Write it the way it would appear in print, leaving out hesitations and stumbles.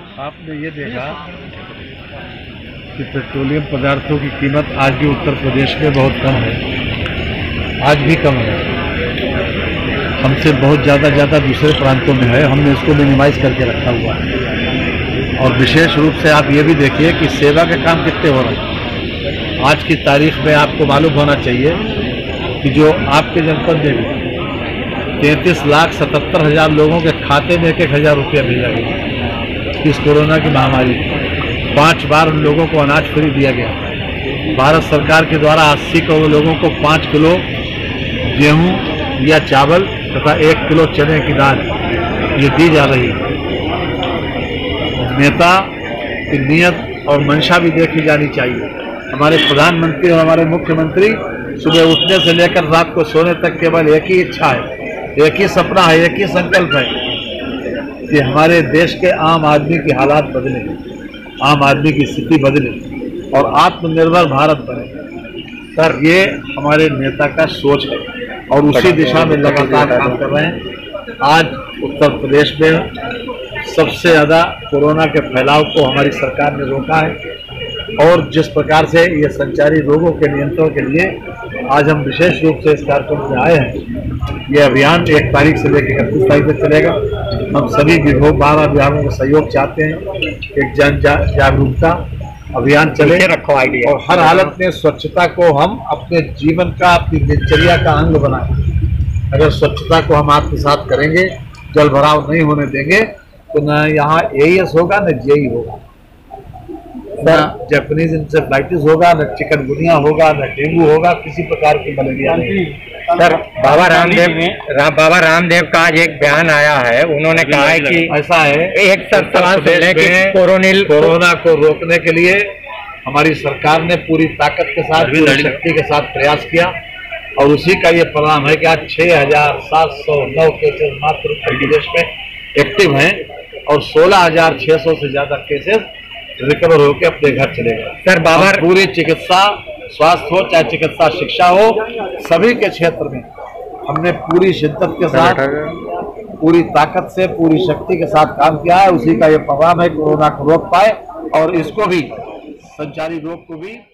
आपने ये देखा कि पेट्रोलियम पदार्थों की कीमत आज भी उत्तर प्रदेश में बहुत कम है, आज भी कम है। हमसे बहुत ज़्यादा दूसरे प्रांतों में है। हमने इसको मिनिमाइज करके रखा हुआ है। और विशेष रूप से आप ये भी देखिए कि सेवा के काम कितने हो रहे हैं। आज की तारीख में आपको मालूम होना चाहिए कि जो आपके जनपद में भी 33,77,000 लोगों के खाते में 1,000 रुपया भेजा गया इस कोरोना की महामारी। 5 बार उन लोगों को अनाज फ्री दिया गया। भारत सरकार के द्वारा 80 करोड़ लोगों को 5 किलो गेहूं या चावल तथा 1 किलो चने की दाल ये दी जा रही है। नेता की नीयत और मंशा भी देखी जानी चाहिए। हमारे प्रधानमंत्री और हमारे मुख्यमंत्री सुबह उठने से लेकर रात को सोने तक केवल एक ही इच्छा है, एक ही सपना है, एक ही संकल्प है कि हमारे देश के आम आदमी की हालात बदले, आम आदमी की स्थिति बदले और आत्मनिर्भर भारत बने। सर, ये हमारे नेता का सोच है और उसी दिशा में लगातार काम कर रहे हैं। आज उत्तर प्रदेश में सबसे ज़्यादा कोरोना के फैलाव को हमारी सरकार ने रोका है और जिस प्रकार से ये संचारी रोगों के नियंत्रण के लिए आज हम विशेष रूप से इस कार्यक्रम में आए हैं। ये अभियान 1 तारीख से लेकर 31 तारीख तक चलेगा। हम सभी विभागों का सहयोग चाहते हैं। एक जन जागरूकता अभियान चले और हर हालत में स्वच्छता को हम अपने जीवन का, अपनी दिनचर्या का अंग बनाएं। अगर स्वच्छता को हम आत्मसात करेंगे, जल भराव नहीं होने देंगे, तो न यहाँ एईएस होगा न जेई होगा, न जैपनीज इंसेफ्लाइटिस होगा, न चिकनगुनिया होगा, न डेंगू होगा, किसी प्रकार की मलेरिया नहीं। सर, बाबा रामदेव का आज एक बयान आया है। उन्होंने कहा है कि ऐसा है, एक सवाल कोरोना को रोकने के लिए हमारी सरकार ने पूरी ताकत के साथ, पूरी शक्ति के साथ प्रयास किया और उसी का ये परिणाम है कि आज 6,709 केसेस मात्र उत्तर प्रदेश में एक्टिव हैं और 16,600 से ज्यादा केसेस रिकवर होकर अपने घर चले गए। सर, बाबा पूरी चिकित्सा, स्वास्थ्य हो चाहे चिकित्सा शिक्षा हो, सभी के क्षेत्र में हमने पूरी शिद्दत के साथ, पूरी ताकत से, पूरी शक्ति के साथ काम किया है। उसी का ये परिणाम है कोरोना को रोक पाए और इसको भी, संचारी रोग को भी